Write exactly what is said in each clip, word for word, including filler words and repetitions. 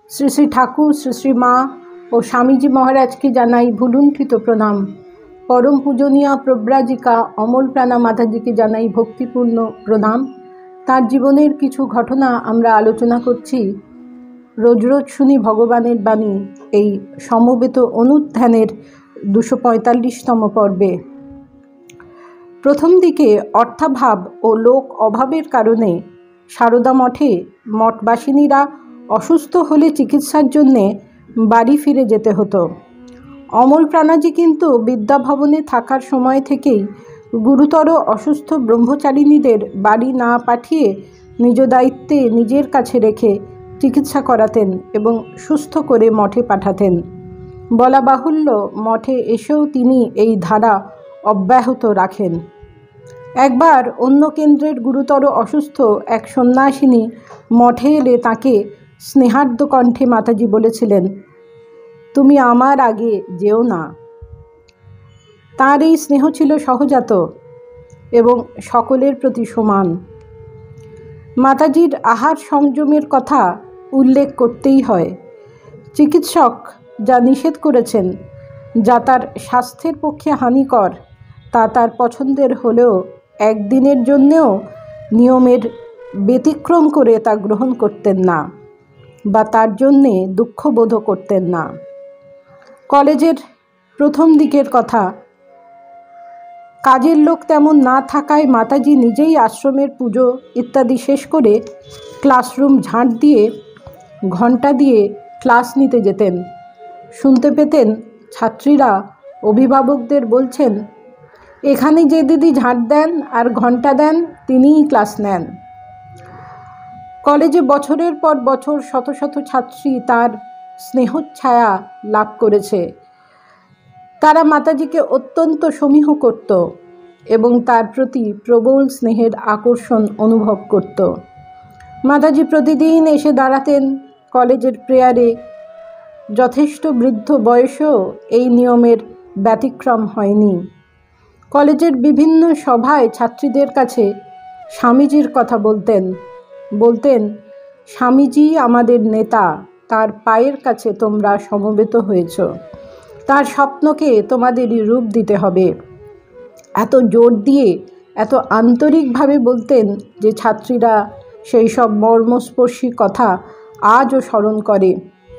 শ্রী শ্রী ঠাকুর, শ্রী শ্রী মা ও স্বামীজি মহারাজকে জানাই ভুলুণ্ঠিত প্রণাম। পরম পূজনীয়া প্রব্রাজিকা অমল প্রাণা মাতাজিকে জানাই ভক্তিপূর্ণ প্রণাম। তার জীবনের কিছু ঘটনা আমরা আলোচনা করছি। রোজ রোজ শুনি ভগবানের বাণী এই সমবেত অনুধ্যানের দুশো পঁয়তাল্লিশতম পর্বে। প্রথম দিকে অর্থাভাব ও লোক অভাবের কারণে সারদা মঠে মঠবাসিনীরা অসুস্থ হলে চিকিৎসার জন্যে বাড়ি ফিরে যেতে হতো। অমল প্রাণাজি কিন্তু বিদ্যাভবনে থাকার সময় থেকেই গুরুতর অসুস্থ ব্রহ্মচারিণীদের বাড়ি না পাঠিয়ে নিজ দায়িত্বে নিজের কাছে রেখে চিকিৎসা করাতেন এবং সুস্থ করে মঠে পাঠাতেন। বলা বাহুল্য, মঠে এসেও তিনি এই ধারা অব্যাহত রাখেন। একবার অন্য কেন্দ্রের গুরুতর অসুস্থ এক সন্ন্যাসিনী মঠে এলে তাকে স্নেহার্দ্র কণ্ঠে মাতাজি বলেছিলেন, তুমি আমার আগে যেও না। তার এই স্নেহ ছিল সহজাত এবং সকলের প্রতি সমান। মাতাজির আহার সংযমের কথা উল্লেখ করতেই হয়। চিকিৎসক যা নিষেধ করেছেন, যা তার স্বাস্থ্যের পক্ষে হানিকর, তা তার পছন্দের হলেও একদিনের জন্যেও নিয়মের ব্যতিক্রম করে তা গ্রহণ করতেন না বা তার জন্যে দুঃখবোধ করতেন না। কলেজের প্রথম দিকের কথা, কাজের লোক তেমন না থাকায় মাতাজি নিজেই আশ্রমের পুজো ইত্যাদি শেষ করে ক্লাসরুম ঝাঁট দিয়ে ঘণ্টা দিয়ে ক্লাস নিতে যেতেন। শুনতে পেতেন ছাত্রীরা অভিভাবকদের বলছেন, এখানে যে দিদি ঝাঁট দেন আর ঘণ্টা দেন তিনিই ক্লাস নেন। কলেজে বছরের পর বছর শত শত ছাত্রী তার স্নেহচ্ছায়া লাভ করেছে। তারা মাতাজিকে অত্যন্ত সমীহ করত এবং তার প্রতি প্রবল স্নেহের আকর্ষণ অনুভব করত। মাতাজি প্রতিদিন এসে দাঁড়াতেন কলেজের প্রেয়ারে। যথেষ্ট বৃদ্ধ বয়সেও এই নিয়মের ব্যতিক্রম হয়নি। কলেজের বিভিন্ন সভায় ছাত্রীদের কাছে স্বামীজির কথা বলতেন বলতেন স্বামীজি আমাদের নেতা, তার পায়ের কাছে তোমরা সমবেত হয়েছ, তার স্বপ্নকে তোমাদেরই রূপ দিতে হবে। এত জোর দিয়ে, এত আন্তরিকভাবে বলতেন যে ছাত্রীরা সেই সব মর্মস্পর্শী কথা আজও স্মরণ করে।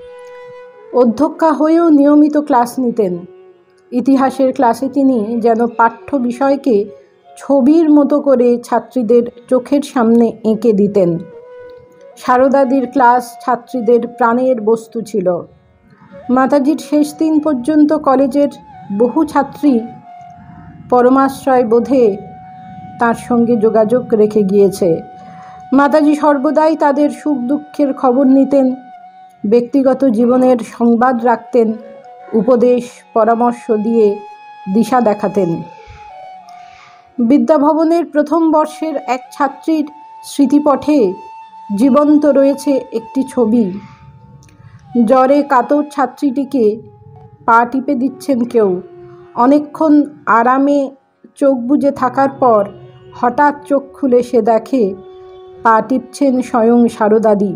অধ্যক্ষা হয়েও নিয়মিত ক্লাস নিতেন। ইতিহাসের ক্লাসে তিনি যেন পাঠ্য বিষয়কে ছবির মতো করে ছাত্রীদের চোখের সামনে এঁকে দিতেন। সারদাদির ক্লাস ছাত্রীদের প্রাণের বস্তু ছিল। মাতাজির শেষ দিন পর্যন্ত কলেজের বহু ছাত্রী পরমাশ্রয় বোধে তার সঙ্গে যোগাযোগ রেখে গিয়েছে। মাতাজি সর্বদাই তাদের সুখ দুঃখের খবর নিতেন, ব্যক্তিগত জীবনের সংবাদ রাখতেন, উপদেশ পরামর্শ দিয়ে দিশা দেখাতেন। বিদ্যাভবনের প্রথম বর্ষের এক ছাত্রীর স্মৃতিপটে জীবন্ত রয়েছে একটি ছবি। জ্বরে কাতর ছাত্রীটিকে পা টিপে দিচ্ছেন কেউ। অনেকক্ষণ আরামে চোখ বুজে থাকার পর হঠাৎ চোখ খুলে সে দেখে পা টিপছেন স্বয়ং সারদাদি।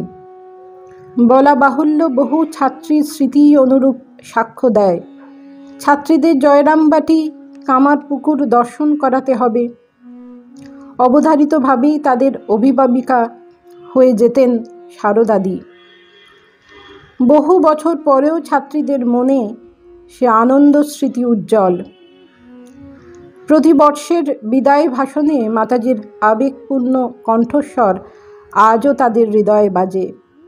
বলা বাহুল্য, বহু ছাত্রীর স্মৃতি অনুরূপ সাক্ষ্য দেয়। ছাত্রীদের জয়রামবাটি কামারপুকুর দর্শন করাতে হবে। অবধারিতভাবেই তাদের অভিভাবিকা হয়ে যেতেন সারদাদি। বহু বছর পরেও ছাত্রীদের মনে সে আনন্দ স্মৃতি উজ্জ্বল। প্রতি বর্ষের বিদায় ভাষণে মাতাজির আবেগপূর্ণ কণ্ঠস্বর আজও তাদের হৃদয়ে বাজে।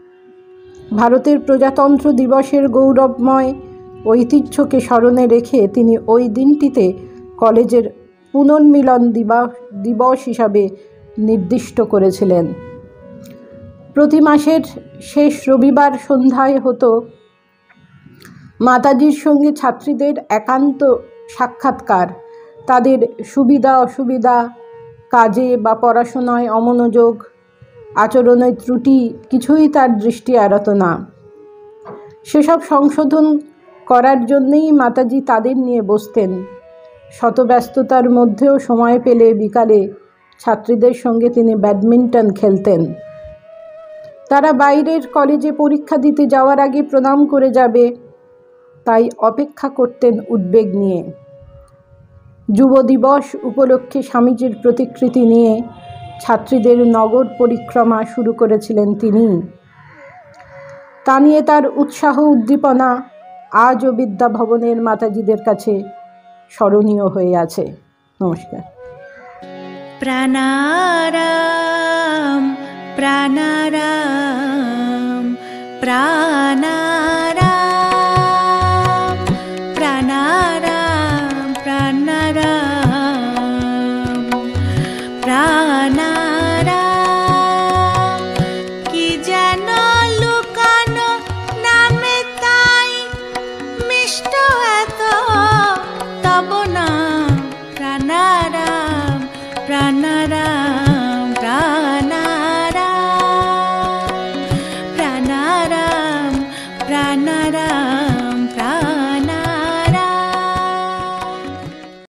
ভারতের প্রজাতন্ত্র দিবসের গৌরবময় ঐতিহ্যকে স্মরণে রেখে তিনি ওই দিনটিতে কলেজের পুনর্মিলন দিবস হিসাবে নির্দিষ্ট করেছিলেন। প্রতি মাসের শেষ রবিবার সন্ধ্যায় হতো মাতাজির সঙ্গে ছাত্রীদের একান্ত সাক্ষাৎকার। তাদের সুবিধা অসুবিধা, কাজে বা পড়াশোনায় অমনোযোগ, আচরণের ত্রুটি কিছুই তার দৃষ্টি এড়াত না। সেসব সংশোধন করার জন্যেই মাতাজি তাদের নিয়ে বসতেন। শত ব্যস্ততার মধ্যেও সময় পেলে বিকালে ছাত্রীদের সঙ্গে তিনি ব্যাডমিন্টন খেলতেন। তারা বাইরের কলেজে পরীক্ষা দিতে যাওয়ার আগে প্রণাম করে যাবে, তাই অপেক্ষা করতেন উদ্বেগ নিয়ে। যুব দিবস উপলক্ষে স্বামীজির প্রতিকৃতি নিয়ে ছাত্রীদের নগর পরিক্রমা শুরু করেছিলেন তিনি। তা নিয়ে তার উৎসাহ উদ্দীপনা আজও বিদ্যা ভবনের মাতাজিদের কাছে স্মরণীয় হয়ে আছে। নমস্কার। প্রাণারাম প্রাণারাম প্রাণারাম প্রাণারাম প্রাণারাম প্রাণারাম কি যেন লুকানো নামে তাই মিষ্ট এত তব নাম প্রাণারাম প্রাণারাম প্রাণারাম প্রাণারাম প্রাণারাম